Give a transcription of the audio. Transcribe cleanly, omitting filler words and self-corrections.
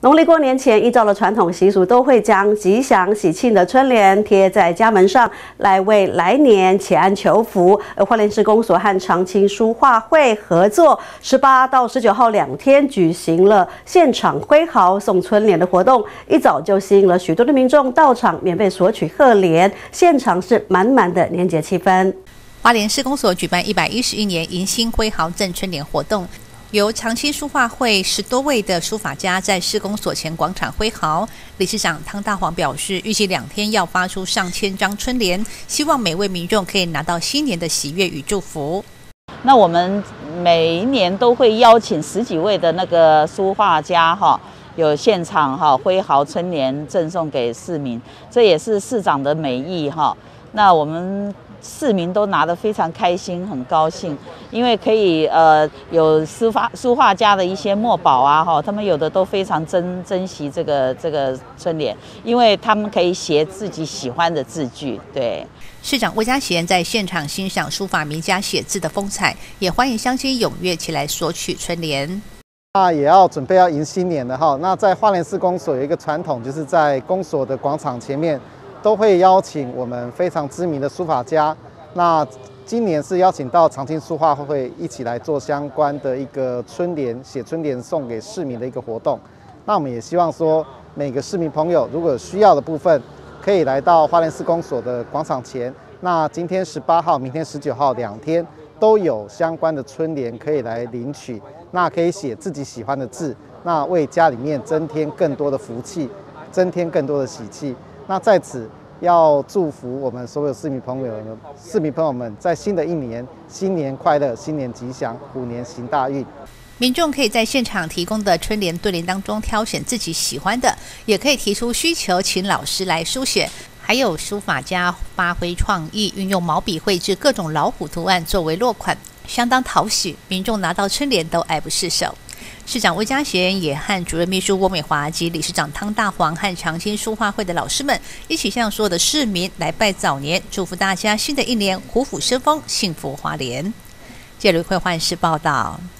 农历过年前，依照了传统习俗，都会将吉祥喜庆的春联贴在家门上，来为来年祈安求福。而花莲市公所和长青书画会合作，18到19号2天举行了现场挥毫送春联的活动，一早就吸引了许多的民众到场免费索取贺联，现场是满满的年节气氛。 花莲市公所举办111年迎新挥毫赠春联活动。由长青书画会10多位的书法家在市公所前广场挥毫，理事长汤大煌表示，预计2天要发出上千张春联，希望每位民众可以拿到新年的喜悦与祝福。 那我们每一年都会邀请10几位的那个书画家有现场挥毫春联赠送给市民，这也是市长的美意那我们市民都拿得非常开心，很高兴，因为可以有书画家的一些墨宝他们有的都非常珍惜这个春联，因为他们可以写自己喜欢的字句。对， 市长魏家贤在现场欣赏书法名家写字的风采，也欢迎乡亲踊跃起来索取春联。 也要准备要迎新年了那在花莲市公所有一个传统，就是在公所的广场前面都会邀请我们非常知名的书法家。那今年是邀请到长青书画会一起来做相关的一个春联，写春联送给市民的一个活动。那我们也希望说，每个市民朋友如果有需要的部分，可以来到花莲市公所的广场前。那今天18号、明天19号2天都有相关的春联可以来领取。那可以写自己喜欢的字，那为家里面增添更多的福气，增添更多的喜气。那在此要祝福我们所有市民朋友们，在新的一年，新年快乐，新年吉祥，虎年行大运。 民众可以在现场提供的春联对联当中挑选自己喜欢的，也可以提出需求，请老师来书写。还有书法家发挥创意，运用毛笔绘制各种老虎图案作为落款，相当讨喜，民众拿到春联都爱不释手。市长魏家贤也和主任秘书郭美华及理事长汤大煌和长青书画会的老师们一起向所有的市民来拜早年，祝福大家新的一年虎虎生风，幸福花莲。谢吕慧焕视报道。